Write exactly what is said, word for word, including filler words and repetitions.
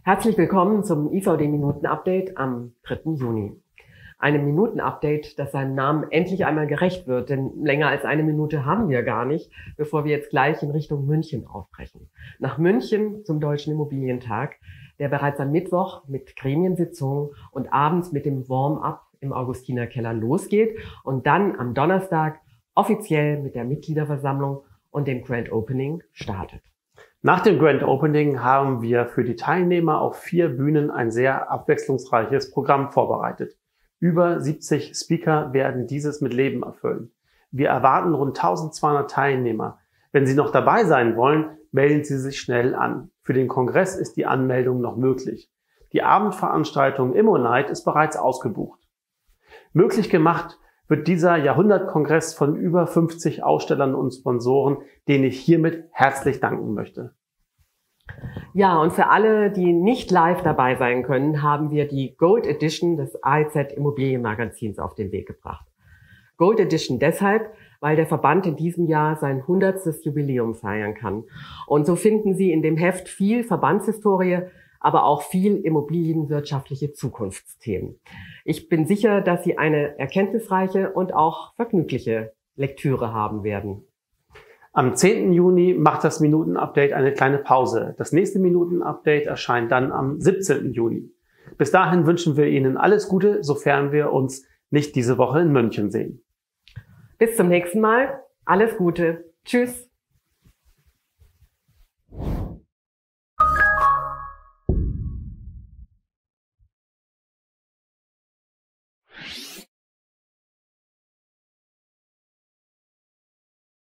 Herzlich willkommen zum I V D-Minuten-Update am dritten Juni. Einem Minuten-Update, das seinem Namen endlich einmal gerecht wird, denn länger als eine Minute haben wir gar nicht, bevor wir jetzt gleich in Richtung München aufbrechen. Nach München zum Deutschen Immobilientag, der bereits am Mittwoch mit Gremiensitzungen und abends mit dem Warm-up im Augustinerkeller losgeht und dann am Donnerstag offiziell mit der Mitgliederversammlung und dem Grand Opening startet. Nach dem Grand Opening haben wir für die Teilnehmer auf vier Bühnen ein sehr abwechslungsreiches Programm vorbereitet. Über siebzig Speaker werden dieses mit Leben erfüllen. Wir erwarten rund eintausendzweihundert Teilnehmer. Wenn Sie noch dabei sein wollen, melden Sie sich schnell an. Für den Kongress ist die Anmeldung noch möglich. Die Abendveranstaltung Immo-Night ist bereits ausgebucht. Möglich gemacht wird dieser Jahrhundertkongress von über fünfzig Ausstellern und Sponsoren, denen ich hiermit herzlich danken möchte. Ja, und für alle, die nicht live dabei sein können, haben wir die Gold Edition des A E Z Immobilienmagazins auf den Weg gebracht. Gold Edition deshalb, weil der Verband in diesem Jahr sein hundertstes Jubiläum feiern kann. Und so finden Sie in dem Heft viel Verbandshistorie, aber auch viel immobilienwirtschaftliche Zukunftsthemen. Ich bin sicher, dass Sie eine erkenntnisreiche und auch vergnügliche Lektüre haben werden. Am zehnten Juni macht das Minuten-Update eine kleine Pause. Das nächste Minuten-Update erscheint dann am siebzehnten Juni. Bis dahin wünschen wir Ihnen alles Gute, sofern wir uns nicht diese Woche in München sehen. Bis zum nächsten Mal. Alles Gute. Tschüss.